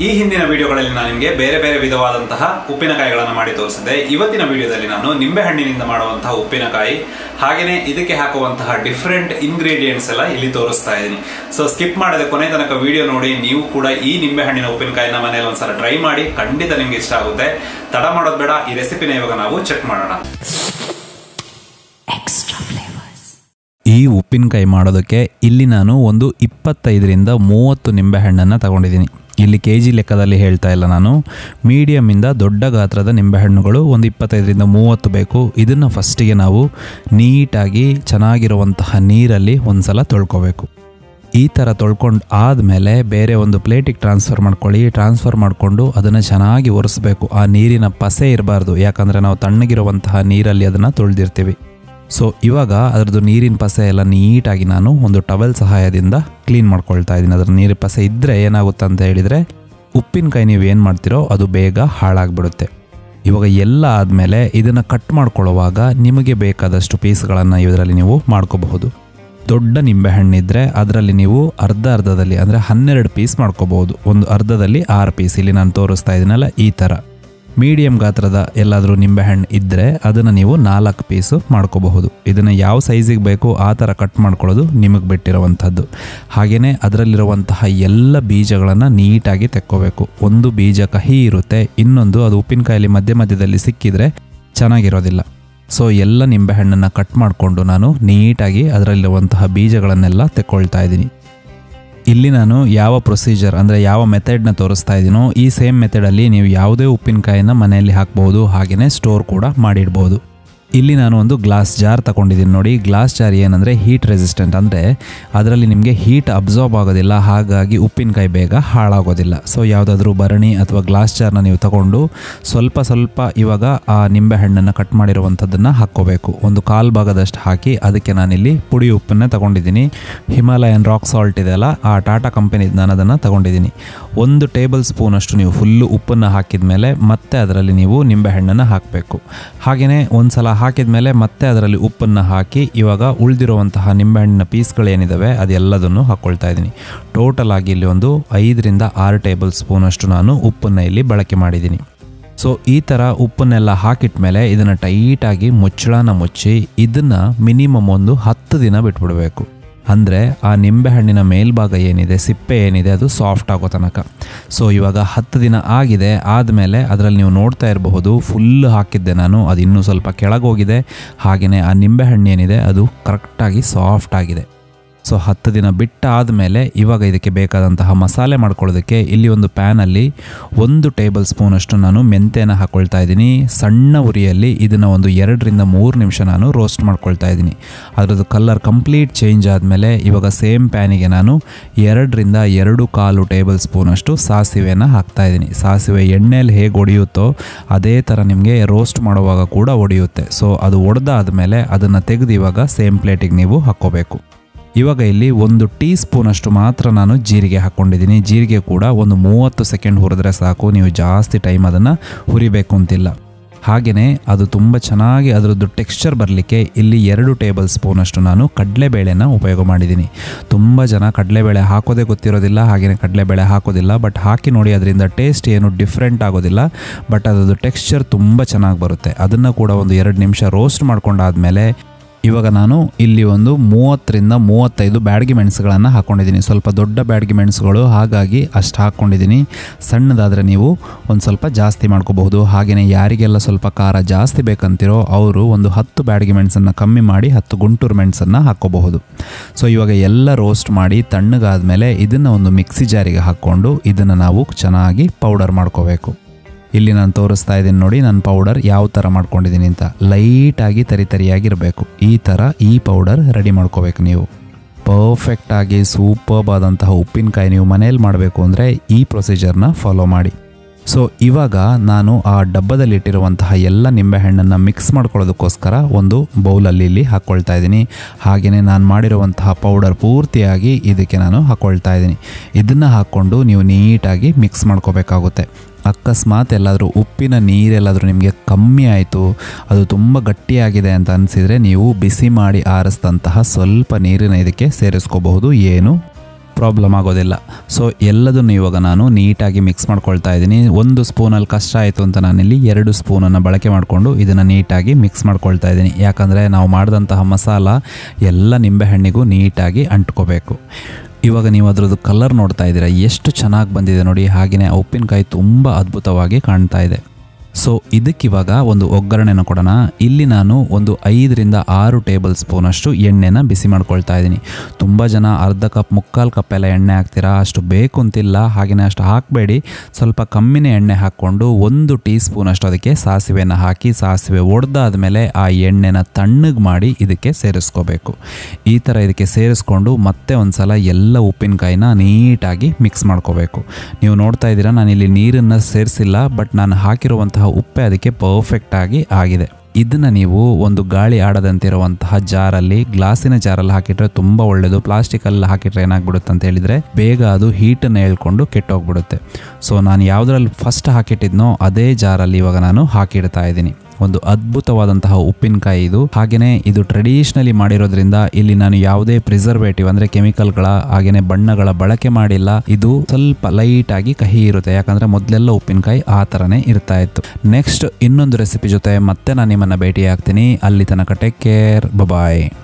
ಈ ಹಿಂದಿನ ವಿಡಿಯೋಗಳಲ್ಲಿ ನಾನು ನಿಮಗೆ ಬೇರೆ ಬೇರೆ ವಿಧವಾದಂತಹ ಉಪ್ಪಿನಕಾಯಿಗಳನ್ನು ಮಾಡಿ ತೋರಿಸಿದೆ. ಇವತ್ತಿನ ವಿಡಿಯೋದಲ್ಲಿ ನಾನು ನಿಂಬೆ ಹಣ್ಣಿನಿಂದ ಮಾಡುವಂತಹ ಉಪ್ಪಿನಕಾಯಿ ಹಾಗೇನೆ ಇದಕ್ಕೆ ಹಾಕುವಂತಹ ಡಿಫರೆಂಟ್ ಇಂಗ್ರೀಡಿಯೆಂಟ್ಸ್ ಎಲ್ಲ ಇಲ್ಲಿ ತೋರಿಸ್ತಾ ಇದ್ದೀನಿ. ಸೊ ಸ್ಕಿಪ್ ಮಾಡದೆ ಕೊನೆ ತನಕ ವಿಡಿಯೋ ನೋಡಿ. ನೀವು ಕೂಡ ಈ ನಿಂಬೆ ಹಣ್ಣಿನ ಉಪ್ಪಿನಕಾಯಿನ ಮನೆಯಲ್ಲಿ ಒಂದ್ಸಲ ಟ್ರೈ ಮಾಡಿ, ಖಂಡಿತ ನಿಮ್ಗೆ ಇಷ್ಟ ಆಗುತ್ತೆ. ತಡ ಮಾಡೋದು ಬೇಡ, ಈ ರೆಸಿಪಿನ ಇವಾಗ ನಾವು ಚೆಕ್ ಮಾಡೋಣ. ಈ ಉಪ್ಪಿನಕಾಯಿ ಮಾಡೋದಕ್ಕೆ ಇಲ್ಲಿ ನಾನು ಒಂದು 25ರಿಂದ 30 ನಿಂಬೆಹಣ್ಣನ್ನು ತಗೊಂಡಿದ್ದೀನಿ. ಇಲ್ಲಿ ಕೆಜಿ ಲೆಕ್ಕದಲ್ಲಿ ಹೇಳ್ತಾ ಇಲ್ಲ, ನಾನು ಮೀಡಿಯಮಿಂದ ದೊಡ್ಡ ಗಾತ್ರದ ನಿಂಬೆಹಣ್ಣುಗಳು ಒಂದು 25ರಿಂದ 30 ಬೇಕು. ಇದನ್ನು ಫಸ್ಟಿಗೆ ನಾವು ನೀಟಾಗಿ ಚೆನ್ನಾಗಿರುವಂತಹ ನೀರಲ್ಲಿ ಒಂದು ಸಲ ತೊಳ್ಕೊಬೇಕು. ಈ ಥರ ತೊಳ್ಕೊಂಡು ಆದಮೇಲೆ ಬೇರೆ ಒಂದು ಪ್ಲೇಟಿಗೆ ಟ್ರಾನ್ಸ್ಫರ್ ಮಾಡ್ಕೊಳ್ಳಿ. ಟ್ರಾನ್ಸ್ಫರ್ ಮಾಡಿಕೊಂಡು ಅದನ್ನು ಚೆನ್ನಾಗಿ ಒರೆಸ್ಬೇಕು. ಆ ನೀರಿನ ಪಸೆ ಇರಬಾರ್ದು, ಯಾಕಂದರೆ ನಾವು ತಣ್ಣಗಿರುವಂತಹ ನೀರಲ್ಲಿ ಅದನ್ನು ತೊಳೆದಿರ್ತೀವಿ. ಸೊ ಇವಾಗ ಅದರದ್ದು ನೀರಿನ ಪಸೆ ಎಲ್ಲ ನೀಟಾಗಿ ನಾನು ಒಂದು ಟವೆಲ್ ಸಹಾಯದಿಂದ ಕ್ಲೀನ್ ಮಾಡ್ಕೊಳ್ತಾ ಇದ್ದೀನಿ. ಅದರ ನೀರಿನ ಪಸೆ ಇದ್ದರೆ ಏನಾಗುತ್ತೆ ಅಂತ ಹೇಳಿದರೆ ಉಪ್ಪಿನಕಾಯಿ ನೀವು ಏನು ಮಾಡ್ತೀರೋ ಅದು ಬೇಗ ಹಾಳಾಗಿಬಿಡುತ್ತೆ. ಇವಾಗ ಎಲ್ಲ ಆದಮೇಲೆ ಇದನ್ನು ಕಟ್ ಮಾಡ್ಕೊಳ್ಳುವಾಗ ನಿಮಗೆ ಬೇಕಾದಷ್ಟು ಪೀಸ್ಗಳನ್ನು ಇದರಲ್ಲಿ ನೀವು ಮಾಡ್ಕೋಬಹುದು. ದೊಡ್ಡ ನಿಂಬೆಹಣ್ಣಿದ್ದರೆ ಅದರಲ್ಲಿ ನೀವು ಅರ್ಧದಲ್ಲಿ ಅಂದರೆ 12 ಪೀಸ್ ಮಾಡ್ಕೋಬಹುದು. ಒಂದು ಅರ್ಧದಲ್ಲಿ 6 ಪೀಸ್ ಇಲ್ಲಿ ನಾನು ತೋರಿಸ್ತಾ ಇದ್ದೀನಲ್ಲ ಈ ಥರ. ಮೀಡಿಯಮ್ ಗಾತ್ರದ ಎಲ್ಲಾದರೂ ನಿಂಬೆಹಣ್ಣು ಇದ್ದರೆ ಅದನ್ನು ನೀವು 4 ಪೀಸು ಮಾಡ್ಕೋಬಹುದು. ಇದನ್ನು ಯಾವ ಸೈಜಿಗೆ ಬೇಕು ಆ ಥರ ಕಟ್ ಮಾಡ್ಕೊಳ್ಳೋದು ನಿಮಗೆ ಬಿಟ್ಟಿರುವಂಥದ್ದು. ಹಾಗೆಯೇ ಅದರಲ್ಲಿರುವಂತಹ ಎಲ್ಲ ಬೀಜಗಳನ್ನು ನೀಟಾಗಿ ತೆಕ್ಕೋಬೇಕು. ಒಂದು ಬೀಜ ಕಹಿ ಇರುತ್ತೆ, ಇನ್ನೊಂದು ಅದು ಉಪ್ಪಿನಕಾಯಲ್ಲಿ ಮಧ್ಯದಲ್ಲಿ ಸಿಕ್ಕಿದರೆ ಚೆನ್ನಾಗಿರೋದಿಲ್ಲ. ಸೊ ಎಲ್ಲ ನಿಂಬೆಹಣ್ಣನ್ನು ಕಟ್ ಮಾಡಿಕೊಂಡು ನಾನು ನೀಟಾಗಿ ಅದರಲ್ಲಿರುವಂತಹ ಬೀಜಗಳನ್ನೆಲ್ಲ ತೆಕ್ಕೊಳ್ತಾ ಇದ್ದೀನಿ. ಇಲ್ಲಿ ನಾನು ಯಾವ ಪ್ರೊಸೀಜರ್ ಅಂದರೆ ಯಾವ ಮೆಥಡ್ನ ತೋರಿಸ್ತಾ ಇದ್ದೀನೋ ಈ ಸೇಮ್ ಮೆಥಡಲ್ಲಿ ನೀವು ಯಾವುದೇ ಉಪ್ಪಿನಕಾಯಿನ ಮನೆಯಲ್ಲಿ ಹಾಕ್ಬೋದು, ಹಾಗೆಯೇ ಸ್ಟೋರ್ ಕೂಡ ಮಾಡಿಡ್ಬೋದು. ಇಲ್ಲಿ ನಾನು ಒಂದು ಗ್ಲಾಸ್ ಜಾರ್ ತಗೊಂಡಿದ್ದೀನಿ ನೋಡಿ. ಗ್ಲಾಸ್ ಜಾರ್ ಏನಂದರೆ ಹೀಟ್ ರೆಸಿಸ್ಟೆಂಟ್, ಅಂದರೆ ಅದರಲ್ಲಿ ನಿಮಗೆ ಹೀಟ್ ಅಬ್ಸಾರ್ಬ್ ಆಗೋದಿಲ್ಲ, ಹಾಗಾಗಿ ಉಪ್ಪಿನಕಾಯಿ ಬೇಗ ಹಾಳಾಗೋದಿಲ್ಲ. ಸೊ ಯಾವುದಾದ್ರೂ ಭರಣಿ ಅಥವಾ ಗ್ಲಾಸ್ ಜಾರ್ನ ನೀವು ತಗೊಂಡು ಸ್ವಲ್ಪ ಇವಾಗ ಆ ನಿಂಬೆ ಹಣ್ಣನ್ನು ಕಟ್ ಮಾಡಿರುವಂಥದ್ದನ್ನು ಹಾಕ್ಕೋಬೇಕು. ಒಂದು 1/4 ಭಾಗದಷ್ಟು ಹಾಕಿ ಅದಕ್ಕೆ ನಾನಿಲ್ಲಿ ಪುಡಿ ಉಪ್ಪನ್ನೇ ತಗೊಂಡಿದ್ದೀನಿ. ಹಿಮಾಲಯನ್ ರಾಕ್ ಸಾಲ್ಟ್ ಇದೆಯಲ್ಲ, ಆ ಟಾಟಾ ಕಂಪನಿದು ನಾನು ಅದನ್ನು ತಗೊಂಡಿದ್ದೀನಿ. 1 ಟೇಬಲ್ ಸ್ಪೂನಷ್ಟು ನೀವು ಫುಲ್ಲು ಉಪ್ಪನ್ನು ಹಾಕಿದ ಮೇಲೆ ಮತ್ತೆ ಅದರಲ್ಲಿ ನೀವು ನಿಂಬೆಹಣ್ಣನ್ನು ಹಾಕಬೇಕು. ಹಾಗೆಯೇ ಒಂದು ಸಲ ಹಾಕಿದ ಮೇಲೆ ಮತ್ತೆ ಅದರಲ್ಲಿ ಉಪ್ಪನ್ನು ಹಾಕಿ ಇವಾಗ ಉಳಿದಿರುವಂತಹ ನಿಂಬೆಹಣ್ಣಿನ ಪೀಸ್ಗಳೇನಿದ್ದಾವೆ ಅದೆಲ್ಲದನ್ನು ಹಾಕ್ಕೊಳ್ತಾ ಇದ್ದೀನಿ. ಟೋಟಲ್ ಆಗಿ ಇಲ್ಲಿ ಒಂದು 5ರಿಂದ 6 ಟೇಬಲ್ ಸ್ಪೂನಷ್ಟು ನಾನು ಉಪ್ಪನ್ನು ಇಲ್ಲಿ ಬಳಕೆ ಮಾಡಿದ್ದೀನಿ. ಸೊ ಈ ಥರ ಉಪ್ಪನ್ನೆಲ್ಲ ಹಾಕಿದ ಮೇಲೆ ಇದನ್ನು ಟೈಟಾಗಿ ಮುಚ್ಚಳನ ಮುಚ್ಚಿ ಇದನ್ನು ಮಿನಿಮಮ್ ಒಂದು 10 ದಿನ ಬಿಟ್ಬಿಡಬೇಕು. ಅಂದರೆ ಆ ನಿಂಬೆಹಣ್ಣಿನ ಮೇಲ್ಭಾಗ ಏನಿದೆ, ಸಿಪ್ಪೆ ಏನಿದೆ, ಅದು ಸಾಫ್ಟ್ ಆಗೋ ತನಕ. ಸೊ ಇವಾಗ 10 ದಿನ ಆಗಿದೆ. ಆದಮೇಲೆ ಅದರಲ್ಲಿ ನೀವು ನೋಡ್ತಾ ಇರಬಹುದು ಫುಲ್ ಹಾಕಿದ್ದೆ ನಾನು, ಅದು ಇನ್ನೂ ಸ್ವಲ್ಪ ಕೆಳಗೋಗಿದೆ. ಹಾಗೆಯೇ ಆ ನಿಂಬೆಹಣ್ಣು ಏನಿದೆ ಅದು ಕರೆಕ್ಟಾಗಿ ಸಾಫ್ಟ್ ಆಗಿದೆ. ಸೊ 10 ದಿನ ಬಿಟ್ಟ ಆದಮೇಲೆ ಇವಾಗ ಇದಕ್ಕೆ ಬೇಕಾದಂತಹ ಮಸಾಲೆ ಮಾಡ್ಕೊಳ್ಳೋದಕ್ಕೆ ಇಲ್ಲಿ ಒಂದು ಪ್ಯಾನಲ್ಲಿ 1 ಟೇಬಲ್ ಸ್ಪೂನಷ್ಟು ನಾನು ಮೆಂತ್ಯನ ಹಾಕ್ಕೊಳ್ತಾ ಇದ್ದೀನಿ. ಸಣ್ಣ ಉರಿಯಲ್ಲಿ ಇದನ್ನು ಒಂದು 2ರಿಂದ 3 ನಿಮಿಷ ನಾನು ರೋಸ್ಟ್ ಮಾಡ್ಕೊಳ್ತಾ ಇದ್ದೀನಿ. ಅದರದ್ದು ಕಲರ್ ಕಂಪ್ಲೀಟ್ ಚೇಂಜ್ ಆದಮೇಲೆ ಇವಾಗ ಸೇಮ್ ಪ್ಯಾನಿಗೆ ನಾನು 2ರಿಂದ 2.25 ಟೇಬಲ್ ಸ್ಪೂನಷ್ಟು ಸಾಸಿವೆನ ಹಾಕ್ತಾ ಇದ್ದೀನಿ. ಸಾಸಿವೆ ಎಣ್ಣೆಯಲ್ಲಿ ಹೇಗೆ ಒಡೆಯುತ್ತೋ ಅದೇ ಥರ ನಿಮಗೆ ರೋಸ್ಟ್ ಮಾಡುವಾಗ ಕೂಡ ಒಡೆಯುತ್ತೆ. ಸೊ ಅದು ಒಡೆದಾದ್ಮೇಲೆ ಅದನ್ನು ತೆಗೆದು ಇವಾಗ ಸೇಮ್ ಪ್ಲೇಟಿಗೆ ನೀವು ಹಾಕ್ಕೋಬೇಕು. ಇವಾಗ ಇಲ್ಲಿ 1 ಟೀ ಸ್ಪೂನಷ್ಟು ಮಾತ್ರ ನಾನು ಜೀರಿಗೆ ಹಾಕ್ಕೊಂಡಿದ್ದೀನಿ. ಜೀರಿಗೆ ಕೂಡ ಒಂದು 30 ಸೆಕೆಂಡ್ ಹುರಿದ್ರೆ ಸಾಕು, ನೀವು ಜಾಸ್ತಿ ಟೈಮ್ ಅದನ್ನು ಹುರಿಬೇಕು ಅಂತಿಲ್ಲ. ಹಾಗೆಯೇ ಅದು ತುಂಬ ಚೆನ್ನಾಗಿ ಅದರದ್ದು ಟೆಕ್ಸ್ಚರ್ ಬರಲಿಕ್ಕೆ ಇಲ್ಲಿ 2 ಟೇಬಲ್ ಸ್ಪೂನಷ್ಟು ನಾನು ಕಡಲೆಬೇಳೆನ ಉಪಯೋಗ ಮಾಡಿದ್ದೀನಿ. ತುಂಬ ಜನ ಕಡಲೆಬೇಳೆ ಹಾಕೋದೇ ಗೊತ್ತಿರೋದಿಲ್ಲ, ಹಾಗೆಯೇ ಕಡಲೆಬೇಳೆ ಹಾಕೋದಿಲ್ಲ. ಬಟ್ ಹಾಕಿ ನೋಡಿ, ಅದರಿಂದ ಟೇಸ್ಟ್ ಏನು ಡಿಫ್ರೆಂಟ್ ಆಗೋದಿಲ್ಲ, ಬಟ್ ಅದರದ್ದು ಟೆಕ್ಸ್ಚರ್ ತುಂಬ ಚೆನ್ನಾಗಿ ಬರುತ್ತೆ. ಅದನ್ನು ಕೂಡ ಒಂದು 2 ನಿಮಿಷ ರೋಸ್ಟ್ ಮಾಡ್ಕೊಂಡಾದಮೇಲೆ ಇವಾಗ ನಾನು ಇಲ್ಲಿ ಒಂದು 30ರಿಂದ 35 ಬ್ಯಾಡಗಿ ಮೆಣಸುಗಳನ್ನು ಹಾಕ್ಕೊಂಡಿದ್ದೀನಿ. ಸ್ವಲ್ಪ ದೊಡ್ಡ ಬ್ಯಾಡಗಿ ಮೆಣಸುಗಳು, ಹಾಗಾಗಿ ಅಷ್ಟು ಹಾಕ್ಕೊಂಡಿದ್ದೀನಿ. ಸಣ್ಣದಾದರೆ ನೀವು ಒಂದು ಸ್ವಲ್ಪ ಜಾಸ್ತಿ ಮಾಡ್ಕೋಬಹುದು. ಹಾಗೆಯೇ ಯಾರಿಗೆಲ್ಲ ಸ್ವಲ್ಪ ಖಾರ ಜಾಸ್ತಿ ಬೇಕಂತಿರೋ ಅವರು ಒಂದು 10 ಬ್ಯಾಡಗಿ ಮೆಣಸನ್ನು ಕಮ್ಮಿ ಮಾಡಿ 10 ಗುಂಟೂರು ಮೆಣಸನ್ನು ಹಾಕ್ಕೋಬಹುದು. ಸೊ ಇವಾಗ ಎಲ್ಲ ರೋಸ್ಟ್ ಮಾಡಿ ತಣ್ಣಗಾದ್ಮೇಲೆ ಇದನ್ನು ಒಂದು ಮಿಕ್ಸಿ ಜಾರಿಗೆ ಹಾಕ್ಕೊಂಡು ಇದನ್ನು ನಾವು ಚೆನ್ನಾಗಿ ಪೌಡರ್ ಮಾಡ್ಕೋಬೇಕು. ಇಲ್ಲಿ ನಾನು ತೋರಿಸ್ತಾ ಇದ್ದೀನಿ ನೋಡಿ, ನಾನು ಪೌಡರ್ ಯಾವ ಥರ ಮಾಡ್ಕೊಂಡಿದ್ದೀನಿ ಅಂತ. ಲೈಟಾಗಿ ತರಿಯಾಗಿರಬೇಕು. ಈ ಥರ ಈ ಪೌಡರ್ ರೆಡಿ ಮಾಡ್ಕೋಬೇಕು ನೀವು. ಪರ್ಫೆಕ್ಟಾಗಿ ಸೂಪರ್ಬ್ ಆದಂತಹ ಉಪ್ಪಿನಕಾಯಿ ನೀವು ಮನೆಯಲ್ಲಿ ಮಾಡಬೇಕು ಅಂದರೆ ಈ ಪ್ರೊಸೀಜರ್ನ ಫಾಲೋ ಮಾಡಿ. ಸೊ ಇವಾಗ ನಾನು ಆ ಡಬ್ಬದಲ್ಲಿ ಇಟ್ಟಿರುವಂತಹ ಎಲ್ಲ ನಿಂಬೆಹಣ್ಣನ್ನು ಮಿಕ್ಸ್ ಮಾಡ್ಕೊಳ್ಳೋದಕ್ಕೋಸ್ಕರ ಒಂದು ಬೌಲಲ್ಲಿ ಇಲ್ಲಿ ಹಾಕ್ಕೊಳ್ತಾ ಇದ್ದೀನಿ. ಹಾಗೆಯೇ ನಾನು ಮಾಡಿರುವಂತಹ ಪೌಡರ್ ಪೂರ್ತಿಯಾಗಿ ಇದಕ್ಕೆ ನಾನು ಹಾಕ್ಕೊಳ್ತಾ ಇದ್ದೀನಿ. ಇದನ್ನು ಹಾಕ್ಕೊಂಡು ನೀವು ನೀಟಾಗಿ ಮಿಕ್ಸ್ ಮಾಡ್ಕೋಬೇಕಾಗುತ್ತೆ. ಅಕಸ್ಮಾತ್ ಎಲ್ಲಾದರೂ ಉಪ್ಪಿನ ನೀರೆಲ್ಲಾದರೂ ನಿಮಗೆ ಕಮ್ಮಿ ಆಯಿತು, ಅದು ತುಂಬ ಗಟ್ಟಿಯಾಗಿದೆ ಅಂತ ಅನಿಸಿದರೆ ನೀವು ಬಿಸಿ ಮಾಡಿ ಆರಿಸಿದಂತಹ ಸ್ವಲ್ಪ ನೀರಿನ ಇದಕ್ಕೆ ಸೇರಿಸ್ಕೋಬಹುದು. ಏನು ಪ್ರಾಬ್ಲಮ್ ಆಗೋದಿಲ್ಲ. ಸೊ ಎಲ್ಲದನ್ನು ಇವಾಗ ನಾನು ನೀಟಾಗಿ ಮಿಕ್ಸ್ ಮಾಡ್ಕೊಳ್ತಾ ಇದ್ದೀನಿ. 1 ಸ್ಪೂನಲ್ಲಿ ಕಷ್ಟ ಆಯಿತು ಅಂತ ನಾನಿಲ್ಲಿ 2 ಸ್ಪೂನನ್ನು ಬಳಕೆ ಮಾಡಿಕೊಂಡು ಇದನ್ನು ನೀಟಾಗಿ ಮಿಕ್ಸ್ ಮಾಡ್ಕೊಳ್ತಾ ಇದ್ದೀನಿ. ಯಾಕಂದರೆ ನಾವು ಮಾಡಿದಂತಹ ಮಸಾಲ ಎಲ್ಲ ನಿಂಬೆಹಣ್ಣಿಗೂ ನೀಟಾಗಿ ಅಂಟ್ಕೋಬೇಕು. ಇವಾಗ ನೀವು ಅದರದ್ದು ಕಲರ್ ನೋಡ್ತಾ ಇದ್ದೀರಾ, ಎಷ್ಟು ಚೆನ್ನಾಗಿ ಬಂದಿದೆ ನೋಡಿ. ಹಾಗೆಯೇ ಉಪ್ಪಿನಕಾಯಿ ತುಂಬ ಅದ್ಭುತವಾಗಿ ಕಾಣ್ತಾ ಇದೆ. ಸೊ ಇದಕ್ಕಿವಾಗ ಒಂದು ಒಗ್ಗರಣೆನ ಕೊಡೋಣ. ಇಲ್ಲಿ ನಾನು ಒಂದು 5 ರಿಂದ 6 ಟೇಬಲ್ ಸ್ಪೂನಷ್ಟು ಎಣ್ಣೆನ ಬಿಸಿ ಮಾಡ್ಕೊಳ್ತಾ ಇದ್ದೀನಿ. ತುಂಬ ಜನ ಅರ್ಧ ಕಪ್ 3/4 ಕಪ್ ಎಲ್ಲ ಎಣ್ಣೆ ಹಾಕ್ತೀರಾ, ಅಷ್ಟು ಬೇಕು ಅಂತಿಲ್ಲ. ಹಾಗೆಯೇ ಅಷ್ಟು ಹಾಕಬೇಡಿ, ಸ್ವಲ್ಪ ಕಮ್ಮಿನೇ ಎಣ್ಣೆ ಹಾಕ್ಕೊಂಡು 1 ಟೀ ಸ್ಪೂನಷ್ಟು ಅದಕ್ಕೆ ಸಾಸಿವೆನ ಹಾಕಿ, ಸಾಸಿವೆ ಒಡೆದಾದ್ಮೇಲೆ ಆ ಎಣ್ಣೆನ ತಣ್ಣಗೆ ಮಾಡಿ ಇದಕ್ಕೆ ಸೇರಿಸ್ಕೋಬೇಕು. ಈ ಥರ ಇದಕ್ಕೆ ಸೇರಿಸ್ಕೊಂಡು ಮತ್ತೆ ಒಂದು ಸಲ ಎಲ್ಲ ಉಪ್ಪಿನಕಾಯಿನ ನೀಟಾಗಿ ಮಿಕ್ಸ್ ಮಾಡ್ಕೋಬೇಕು. ನೀವು ನೋಡ್ತಾ ಇದ್ದೀರಾ, ನಾನಿಲ್ಲಿ ನೀರನ್ನು ಸೇರಿಸಿಲ್ಲ, ಬಟ್ ನಾನು ಹಾಕಿರುವಂತಹ ಉಪ್ಪೆ ಅದಕ್ಕೆ ಪರ್ಫೆಕ್ಟ್ ಆಗಿದೆ. ಇದನ್ನು ನೀವು ಒಂದು ಗಾಳಿ ಆಡದಂತಿರುವಂತಹ ಜಾರಲ್ಲಿ, ಗ್ಲಾಸಿನ ಜಾರಲ್ಲಿ ಹಾಕಿಟ್ರೆ ತುಂಬ ಒಳ್ಳೆಯದು. ಪ್ಲಾಸ್ಟಿಕಲ್ಲಿ ಹಾಕಿಟ್ರೆ ಏನಾಗ್ಬಿಡುತ್ತೆ ಅಂತ ಹೇಳಿದರೆ ಬೇಗ ಅದು ಹೀಟನ್ನು ಹೇಳ್ಕೊಂಡು ಕೆಟ್ಟೋಗ್ಬಿಡುತ್ತೆ. ಸೊ ನಾನು ಯಾವುದರಲ್ಲಿ ಫಸ್ಟ್ ಹಾಕಿಟ್ಟಿದ್ನೋ ಅದೇ ಜಾರಲ್ಲಿ ಇವಾಗ ನಾನು ಹಾಕಿಡ್ತಾ ಇದ್ದೀನಿ. ಒಂದು ಅದ್ಭುತವಾದಂತಹ ಉಪ್ಪಿನಕಾಯಿ ಇದು. ಹಾಗೆಯೇ ಇದು ಟ್ರೆಡಿಷನಲಿ ಮಾಡಿರೋದ್ರಿಂದ ಇಲ್ಲಿ ನಾನು ಯಾವುದೇ ಪ್ರಿಸರ್ವೇಟಿವ್ ಅಂದರೆ ಕೆಮಿಕಲ್ಗಳ ಹಾಗೆಯೇ ಬಣ್ಣಗಳ ಬಳಕೆ ಮಾಡಿಲ್ಲ. ಇದು ಸ್ವಲ್ಪ ಲೈಟ್ ಆಗಿ ಕಹಿ ಇರುತ್ತೆ, ಯಾಕಂದರೆ ಮೊದಲೆಲ್ಲ ಉಪ್ಪಿನಕಾಯಿ ಆ ಥರನೇ ಇರ್ತಾ ಇತ್ತು. ನೆಕ್ಸ್ಟ್ ಇನ್ನೊಂದು ರೆಸಿಪಿ ಜೊತೆ ಮತ್ತೆ ನಾನು ನಿಮ್ಮನ್ನು ಭೇಟಿ ಆಗ್ತೀನಿ. ಅಲ್ಲಿ ತನಕ ಟೇಕ್ ಕೇರ್, ಬಾಯ್.